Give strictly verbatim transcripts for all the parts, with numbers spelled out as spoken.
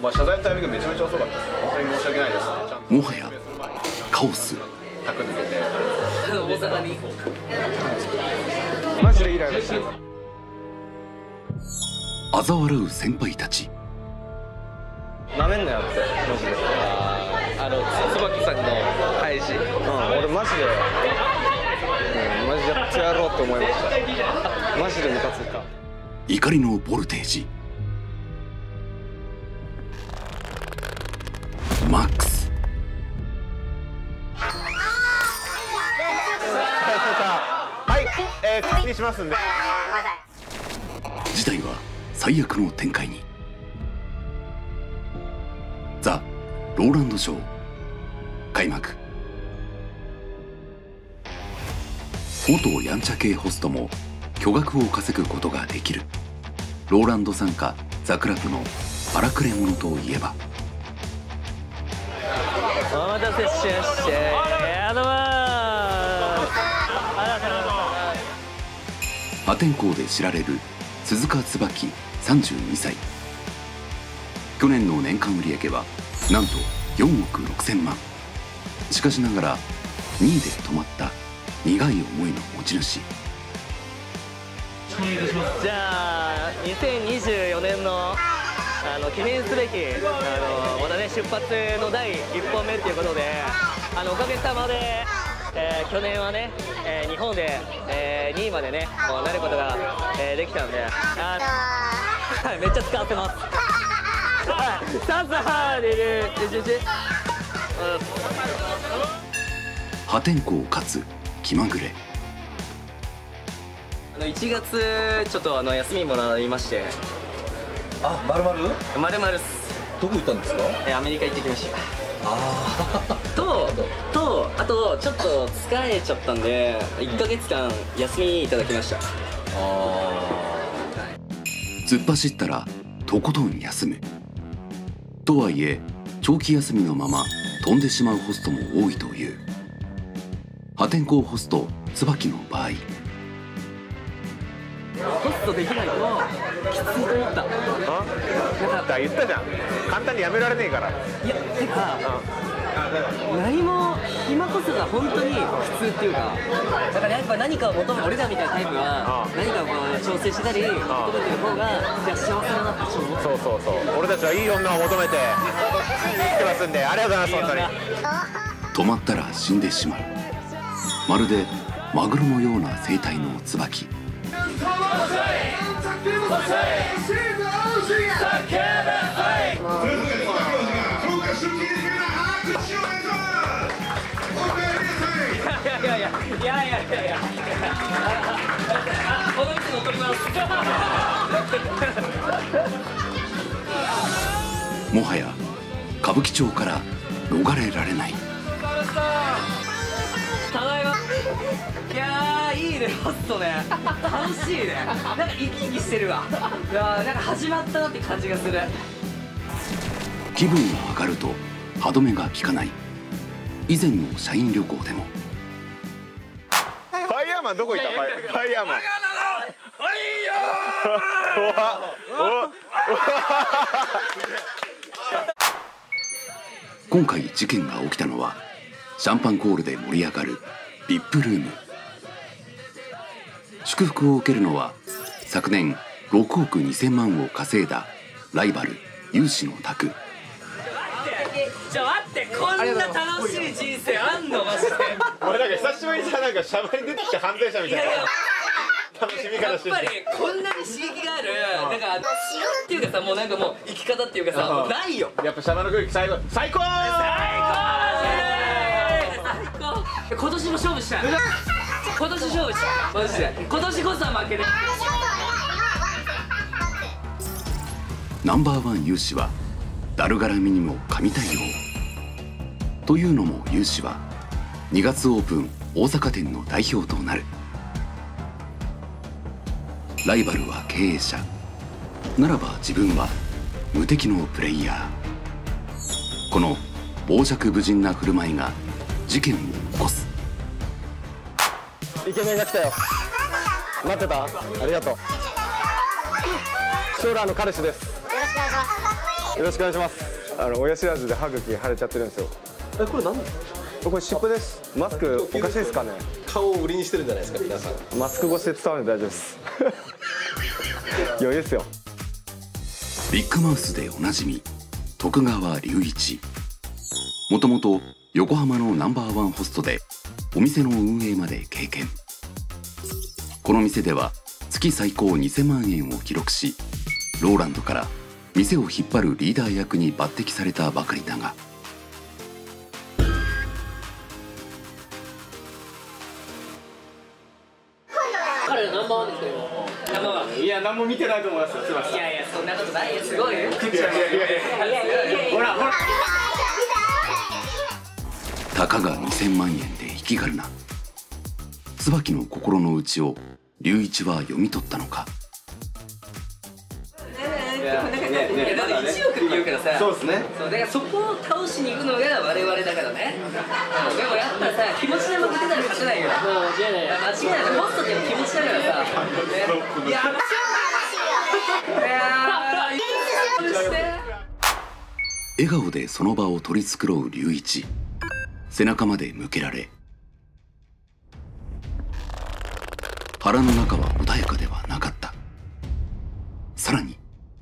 まあ謝罪のタイミングめちゃめちゃ遅かったです。本当に申し訳ないです。 もはやカオス。 タク抜けて大阪にマジでイライラしてる。 嘲笑う先輩たち。 なめんなよってマジで。あの椿さんの返し、うん、俺マジで、うん、マジでやってやろうと思いました。マジでムカついた。 怒りのボルテージマックス。 はい、えー、確認しますんで。 事態は最悪の展開に。ザ・ローランドショー開幕。元やんちゃ系ホストも巨額を稼ぐことができるローランド傘下ザ・クラブの荒くれ者といえば。 お待たせしました。やだわー。 破天荒で知られる鈴鹿椿さんじゅうにさい。去年の年間売上はなんとよんおくろくせんまん。しかしながらにいで止まった苦い思いの持ち主。 じゃあにせんにじゅうよねんのあの記念すべきあのまたね出発のだいいっぽんめということで、あのおかげさまで、えー、去年はね、えー、日本で、えー、にいまでねこうなることが、えー、できたんで、あーめっちゃ使ってます。さんさでる破天荒かつ気まぐれ。 あのいちがつちょっとあの休みもらいまして。 あ、まるまる？ まるまるっす。 どこ行ったんですか？ えアメリカ行ってきました。 ああ。 ととあとちょっと疲れちゃったんでいっかげつかん休みいただきました。 ああ。 突っ走ったらとことん休む。とはいえ長期休みのまま飛んでしまうホストも多いという。破天荒ホスト椿の場合、 ホストできないときついと思った。 あ、なんか言ったじゃん。簡単にやめられねえから。 いやてか何も今こそが本当に普通っていうか、だからやっぱ何かを求め俺らみたいなタイプは何かをこう調整したり求めてる方がいや幸せだなってちょっと思った。 そうそうそう。俺たちはいい女を求めて来てますんで、ありがとうございます本当に。 止まったら死んでしまう。まるでマグロのような生態の椿。 いやいやいやいやいやいやいやこの位置に取ります。 もはや歌舞伎町から逃れられない。 ただいま。いやーいいねホストね。楽しいね。なんか生き生きしてるわ。いやーなんか始まったなって感じがする。 気分が上がると歯止めが効かない。以前の社員旅行でも。 ファイヤーマンどこ行った？ファイファイヤーマン。 今回事件が起きたのはシャンパンコールで盛り上がる ブイアイピー ルーム。祝福を受けるのは昨年ろくおくにせんまんを稼いだライバル有志の宅。 ちょ待って、こんな楽しい人生あんのマジで。 俺なんか久しぶりにさ、なんかシャバに出てきた犯罪者みたいな楽しみ方してる。 やっぱりこんなに刺激があるなんかっていうかさ、もうなんかもう生き方っていうかさ、もうないよ。 やっぱシャバの空気最高最高最高。今年も勝負したい。今年勝負したいマジで。今年こそは負けない。 ナンバーワン有志はだるがらみにも神対応。というのも有志はにがつオープン大阪店の代表となる。ライバルは経営者ならば自分は無敵のプレイヤー。この傍若無人な振る舞いが事件を起こす。 イケメンが来たよ。待ってた？ありがとう。将来の彼氏です。 よろしくお願いします。 よろしくお願いします。あの親知らずで歯茎腫れちゃってるんですよ。 え、これ何ですか？ これ湿布です。マスクおかしいですかね。 顔を売りにしてるんじゃないですか、皆さん。 マスク越しで伝わるんで大丈夫です余裕ですよ。 ビッグマウスでおなじみ徳川隆一。もともと横浜のナンバーワンホストでお店の運営まで経験。この店では月最高にせんまんえんを記録し、ローランドから店を引っ張るリーダー役に抜擢されたばかりだが、 彼ナンバーワンですよ。ナンバーワン。 いや、何も見てないと思いますよ、すいません。 いやいや、そんなことないよ。すごいよ。 いやいやいやいやほらほら。 たかがにせんまんえんで引きがるな。椿の心の内を隆一は読み取ったのか。 いや、だっていちおくって言うからさ。 そうですね。 そう、だからそこを倒しに行くのが我々だからね。でもやっぱさ、気持ちで負けてたら勝てないよ。もう間違いない。間違いない。ホストって気持ちだからさ。いや、 笑顔でその場を取り繕う隆一。背中まで向けられ、腹の中は穏やかではなかった。さらに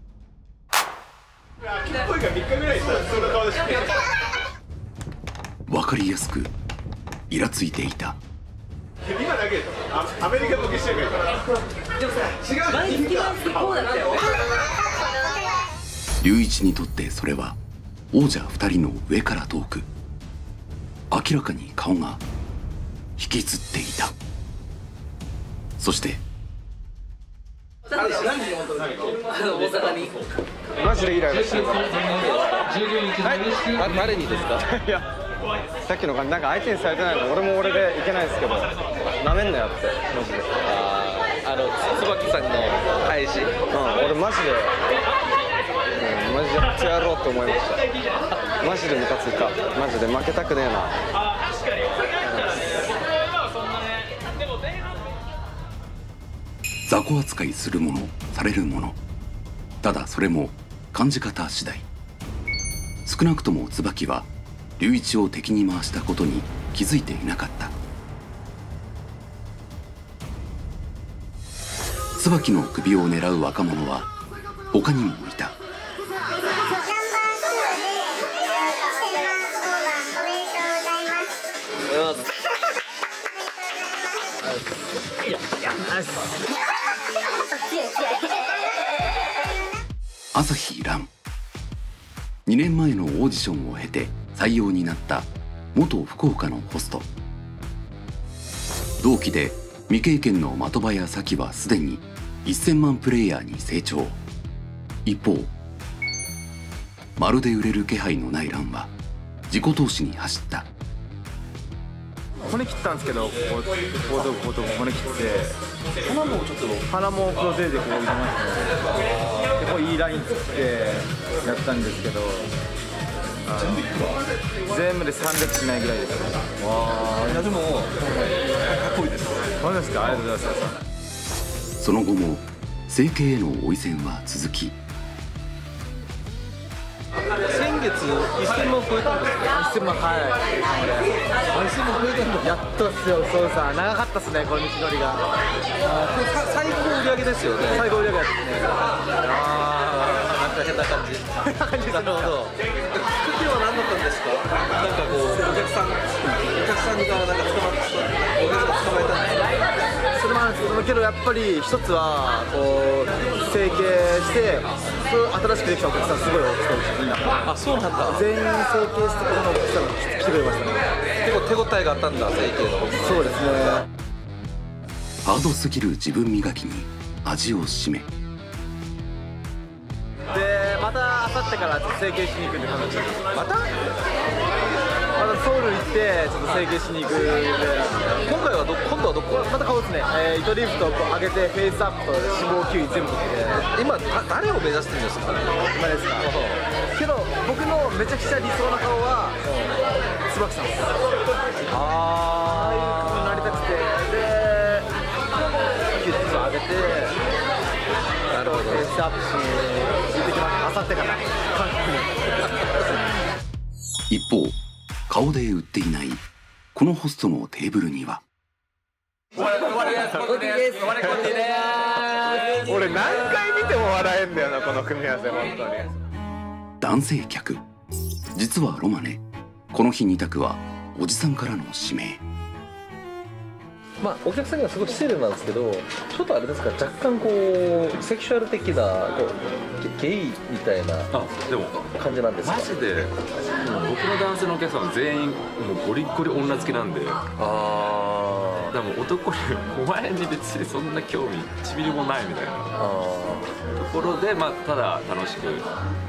分かりやすくイラついていた。 今だけでしょ。アメリカボケしてるから。 でもさ、違う。毎月毎月こうだったよ。 隆一にとってそれは王者二人の上からトーク。明らかに顔が引きつっていた。そして何時何時に戻るの？大阪に。 マジでイライラしてるから。 はい、誰にですか？ いや、さっきのがなんか相手にされてないの俺も俺でいけないですけど、なめんなよってマジで。 あの椿さんの返し。 うん、俺マジで、うん、マジでやってやろうって思いました。マジでムカついた。マジで負けたくねえな。 雑魚扱いするものされるもの、ただそれも感じ方次第。少なくとも椿は隆一を敵に回したことに気づいていなかった。椿の首を狙う若者は他にもいた。朝日蘭。にねんまえのオーディションを経て採用になった元福岡のホスト。同期で未経験の的場や咲はすでにせんまんプレイヤーに成長。一方まるで売れる気配のない蘭は自己投資に走った。 骨切ったんですけど、ここここここ骨切って鼻もちょっと鼻もこの手でこう入れましたね。でこういいライン作ってやったんですけど、全部いくわ全部でさんびゃくしないぐらいですね。わあ、いやでもかっこいいです。そうですか、ありがとうございます。 その後も整形への追い戦は続き、 先月せんまん超えたんですか？ せんまん、はい。せんまん超えたんだ。やっとっすよ、そうさ、長かったっすね、この道のりが。 最高売り上げですよね。 最高売り上げですね。 ああ、なんか変な感じ。なるほど。きっかけは何だったんですか？なんかこうお客さん、お客さんがなんか捕まって、お客さん捕まえたんですか？ それもあるんですけど、けどやっぱり一つはこう整形して新しくできたお客さんすごい多くて、みんな。 あ、そうなんだ。 全員整形してこのお客さんが来てくれましたね。 結構手応えがあったんだ、整形の。 そうですね。 ハードすぎる自分磨きに味を占め、 でまた明後日から整形しに行くんで、彼女またまたソウル行ってちょっと整形しに行くんで、 今回はど今度はどこ？ また顔ですね、えー、糸リフトをこう上げてフェイスアップと脂肪吸引全部取って。 今だ誰を目指してるんですか？ 今ですか。けど僕のめちゃくちゃ理想な顔は椿さんです。ああいう顔になりたくて、でキュッと上げて、 なるほど。 フェイスアップしに行ってきます。明後日から韓国一方顔で売っていないこのホストのテーブルには俺何回見ても笑えんだよなこの組み合わせ本当に。 男性客。実はロマネこの日に択はおじさんからの指名。 まあお客さんにはすごい失礼なんですけど、ちょっとあれですか、若干こうセクシュアル的なこうゲイみたいなあでも感じなんですか。 マジで、うん、僕の男性のお客さんは全員もうゴリッゴリ女好きなんで、 あだからもう男にお前に別にそんな興味いちミリもないみたいなところで、まあただ楽しく飲める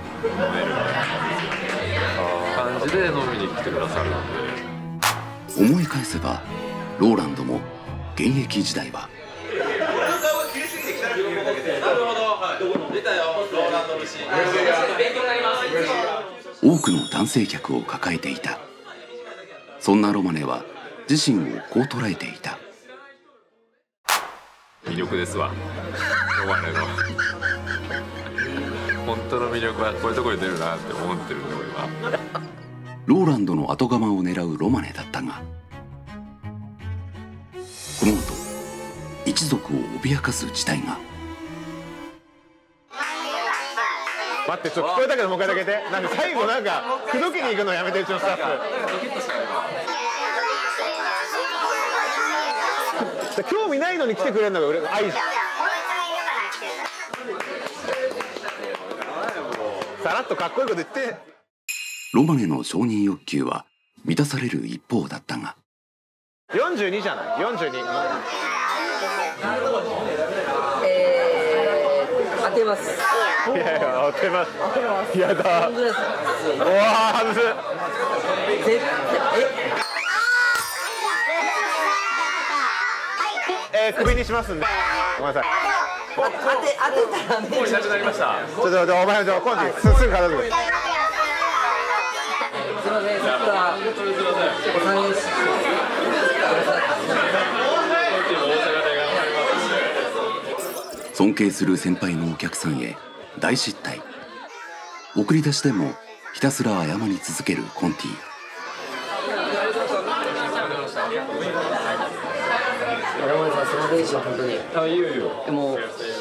感じで飲みに来てくださるので。 思い返せばローランドも現役時代は多くの男性客を抱えていた。そんなロマネは自身をこう捉えていた。 魅力ですわロマネの本当の魅力はこういうところに出るなって思ってるんで俺は。 ローランドの後釜を狙うロマネだったが、この後一族を脅かす事態が。 待ってちょっと聞こえたけどもう一回だけでなんか最後なんか口説きに行くのやめてうちのスタッフ興味ないのに来てくれるのが俺愛じゃん。さらっとかっこいいこと言って。 ロマネの承認欲求は満たされる一方だったが、 よんじゅうにじゃないよんじゅうに。 えー、当てます。 いやいや当てます。やだ。おわ外す。えー、クビにしますんで。ごめんなさい。 当て当てたらね。 もういなくなりました。 ちょっと待ってお前ちょコンティすすぐ片付け。 すみません、さっきはお参りし尊敬する先輩のお客さんへ大失態。送り出しでもひたすら謝り続けるコンティ。 山森さん、すみませんでした、本当に。 あ、いいよいいよ。 もう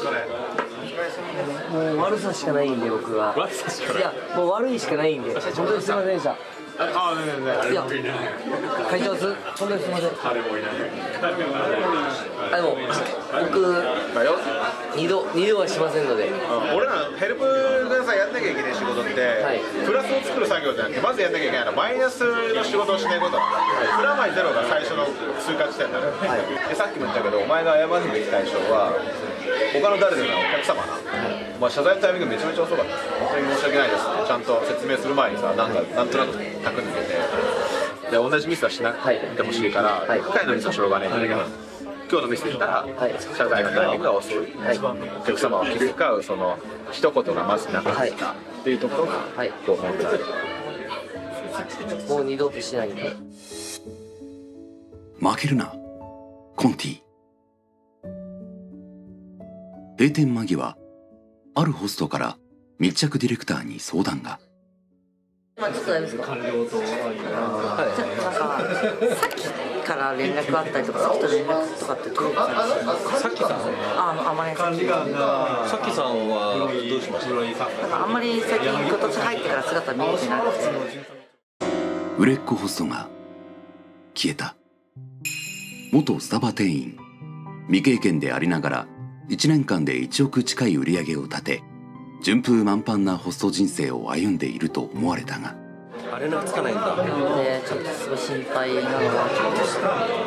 もう悪さしかないんで僕は。 悪さしかない。 いやもう悪いしかないんで本当にすみませんでした。 あ、ねねね。 いや会長す本当にすみません。 誰もいない。 あでも僕二度二度はしませんので。 俺らヘルプがさやんなきゃいけない仕事って、はい、プラスを作る作業じゃなくてまずやんなきゃいけないのはマイナスの仕事をしないことなんだ。プラマイゼロが最初の通過地点だね、はい、でさっきも言ったけどお前が謝るべき対象は他の誰でもないお客様な、はい、まあ、謝罪のタイミングめちゃめちゃ遅かった。本当に申し訳ないですってちゃんと説明する前にさなんかなんとなくタク抜けてで同じミスはしなくてほしいから、はい、深いのミスはしょうがないんだけど、はい、今日のミスで言ったら、はい、謝罪のタイミングが遅い、はい、お客様を気遣うその一言がまずなかった、はい、っていうところが、はい、こう本当にもう二度としないんで。 負けるなコンティ。閉店間際、あるホストから密着ディレクターに相談が。 まあちょっとあれですか。官僚と。はい。なんかさっきから連絡あったりとか、さっきと連絡とかってどうか。 さっきさん。 あのあまりさっき。 さっきさんはどうしました。 なんかあんまり最近今年入ってから姿見えてなくて。 売れっ子ホストが消えた。元スタバ店員、未経験でありながらいちねんかんでいちおく近い売り上げを立て、順風満帆なホスト人生を歩んでいると思われたが、 あれ連絡つかないんだ。 でちょっとすごい心配なのはちょっとした。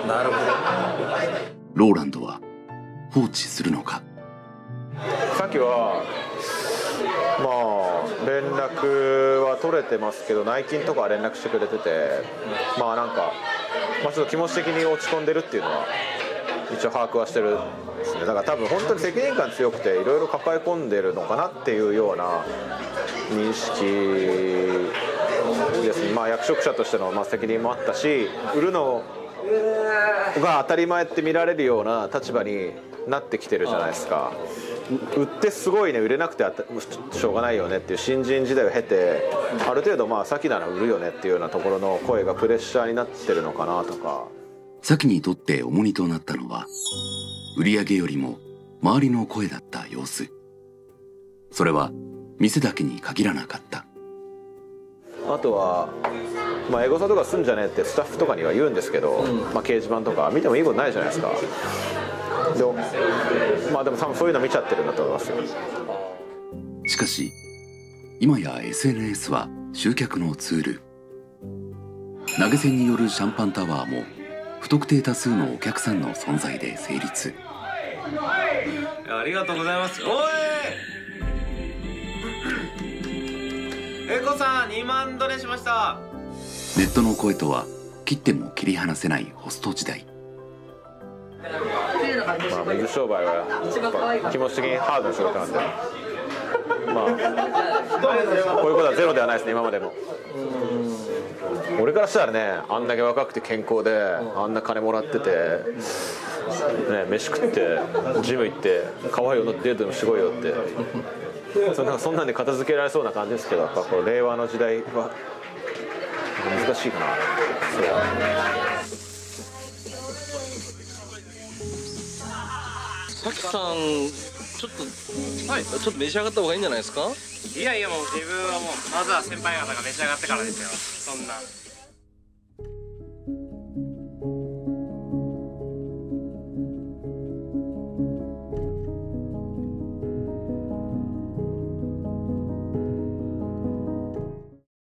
なるほど。 ローランドは放置するのか。 さっきはまあ連絡は取れてますけど内勤とかは連絡してくれてて、まあなんか、まあ、ちょっと気持ち的に落ち込んでるっていうのは一応把握はしてるですね。だから多分本当に責任感強くていろいろ抱え込んでるのかなっていうような認識ですね。まあ役職者としてのまあ責任もあったし、売るのが当たり前って見られるような立場になってきてるじゃないですか。 売ってすごいね売れなくてあたしょうがないよねっていう新人時代を経て、ある程度まあさきなら売るよねっていうようなところの声がプレッシャーになってるのかなとか。 さきにとって重荷となったのは売り上げよりも周りの声だった様子。それは店だけに限らなかった。 あとは、まあ、エゴサとかすんじゃねえってスタッフとかには言うんですけど、うん、まあ、掲示板とか見てもいいことないじゃないですか。でもまあでも多分そういうの見ちゃってるんだと思いますよ。 しかし今や エスエヌエス は集客のツール。投げ銭によるシャンパンタワーも不特定多数のお客さんの存在で成立。 ありがとうございます。おいエコさんにまんドルしました。 ネットの声とは切っても切り離せないホスト時代。 まあ、水商売は気持ち的にハードな仕事なんで、まあこういうことはゼロではないですね、今までも。俺からしたらね、あんだけ若くて健康であんな金もらってて、ね、飯食ってジム行って可愛い女とデートでもしてこいよってそんな、そんなんで片付けられそうな感じですけど、やっぱこう令和の時代は難しいかな。それはさきさん、ちょっと、はい、ちょっと召し上がった方がいいんじゃないですか。 いやいや、もう自分はもうまずは先輩方が召し上がってからですよ。そんな